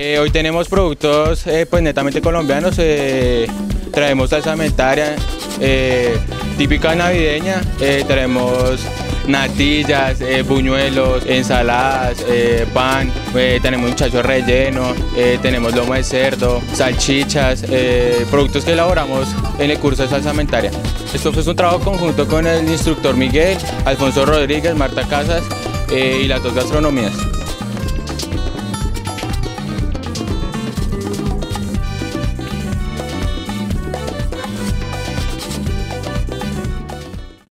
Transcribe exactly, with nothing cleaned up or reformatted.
Eh, hoy tenemos productos eh, pues netamente colombianos, eh, traemos salsamentaria, eh, típica navideña, eh, traemos natillas, eh, buñuelos, ensaladas, eh, pan, eh, tenemos muchacho relleno, eh, tenemos lomo de cerdo, salchichas, eh, productos que elaboramos en el curso de salsamentaria. Esto fue un trabajo conjunto con el instructor Miguel, Alfonso Rodríguez, Marta Casas eh, y las dos gastronomías.